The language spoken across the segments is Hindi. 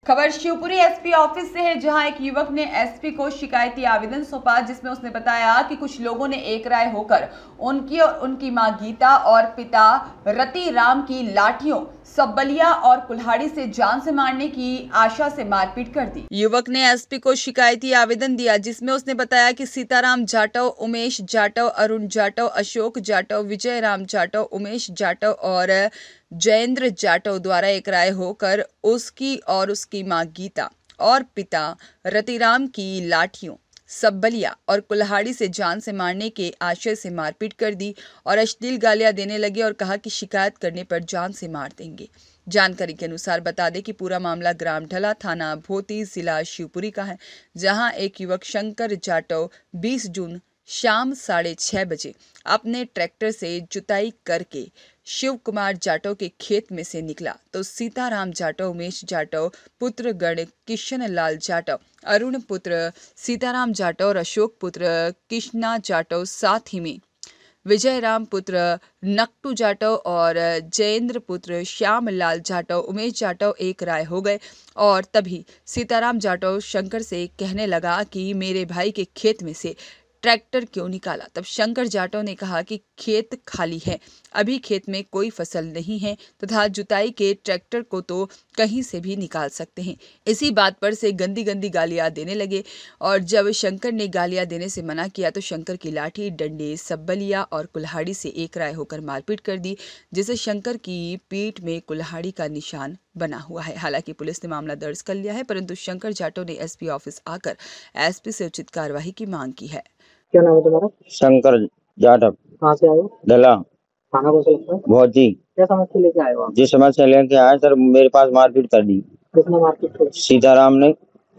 खबर शिवपुरी एसपी ऑफिस से है, जहां एक युवक ने एसपी को शिकायती आवेदन सौंपा, जिसमें उसने बताया कि कुछ लोगों ने एक राय होकर उनकी और उनकी मां गीता और पिता रति राम की लाठियों, सबलिया और कुल्हाड़ी से जान से मारने की आशा से मारपीट कर दी। युवक ने एसपी को शिकायती आवेदन दिया, जिसमें उसने बताया कि सीताराम जाटव, उमेश जाटव, अरुण जाटव, अशोक जाटव, विजय राम जाटव, उमेश जाटव और जयेंद्र जाटव द्वारा एक राय होकर उसकी और उसकी मां गीता और पिता रतिराम की लाठियों, सबलिया और कुल्हाड़ी से जान से मारने के आशय से मारपीट कर दी और अश्लील गालियां देने लगे और कहा कि शिकायत करने पर जान से मार देंगे। जानकारी के अनुसार बता दें कि पूरा मामला ग्राम ढला, थाना भोती, जिला शिवपुरी का है, जहां एक युवक शंकर जाटव 20 जून शाम 6:30 बजे अपने ट्रैक्टर से जुताई करके शिव कुमार जाटव के खेत में से निकला तो सीताराम जाटव, उमेश जाटव पुत्र गण किशन लाल जाटव, अरुण पुत्र सीताराम जाटव और अशोक पुत्र कृष्णा जाटव, साथ ही में विजय राम पुत्र नक्टू जाटव और जयेंद्र पुत्र श्याम लाल जाटव, उमेश जाटव एक राय हो गए। और तभी सीताराम जाटव शंकर से कहने लगा कि मेरे भाई के खेत में से ट्रैक्टर क्यों निकाला। तब शंकर जाटव ने कहा कि खेत खाली है, अभी खेत में कोई फसल नहीं है तथा जुताई के ट्रैक्टर को तो कहीं से भी निकाल सकते हैं। इसी बात पर से गंदी गंदी गालियां देने लगे और जब शंकर ने गालियां देने से मना किया तो शंकर की लाठी, डंडे, सबलिया और कुल्हाड़ी से एक राय होकर मारपीट कर दी, जिससे शंकर की पीठ में कुल्हाड़ी का निशान बना हुआ है। हालांकि पुलिस ने मामला दर्ज कर लिया है, परंतु शंकर जाटव ने एसपी ऑफिस आकर एसपी से उचित कार्रवाई की मांग की है। क्या नाम है तुम्हारा? शंकर जाटव। कहाँ से आए हो? डला थाना कौन सा लगता है? बहुत जी। क्या समस्या लेके आए हो आप? जिस समस्या लेके आए सर, मेरे पास मारपीट कर दी। किसने मारपीट की? सीताराम ने,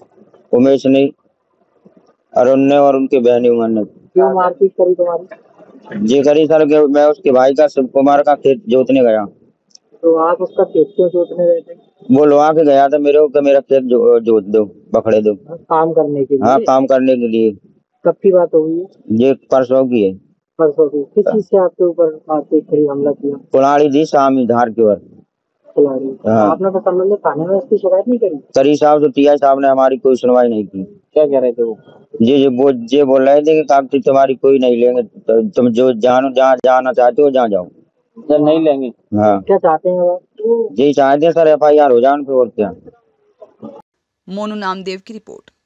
उमेश ने, अरुण ने और उनके बहनी उमर ने। क्यों मारपीट करी तुम्हारी? ये करी सर कि मैं उसके भाई का शिव कुमार का खेत जोतने गया। तो आप उसका खेत क्यों जोतने गए थे? वो लोहा के गया था मेरे को, मेरा खेत जोत दो, बखड़े दो। काम करने के लिए? हाँ, काम करने के लिए। कब की बात हो गई है? ये परसों की है। परसों की? किस चीज से आपके ऊपर मारपीट करी, हमला किया? कुल्हाड़ी दी सामी धार के वर। कुल्हाड़ी? हाँ। आपने तो संबंधित थाने में इसकी शिकायत नहीं करी? करी साहब, तो टीआई साहब ने हमारी कोई सुनवाई नहीं की। क्या कह रहे थे वो? ये बोल रहे थे कि कागज तुम्हारी कोई नहीं लेंगे, तो तुम जो जहाँ जाना चाहते हो जहाँ जाओ। जब नहीं लेंगे? हाँ। क्या चाहते हैं आप? यही चाहते हैं सर, FIR हो जाए उन पे, और क्या। मोनू नामदेव की रिपोर्ट।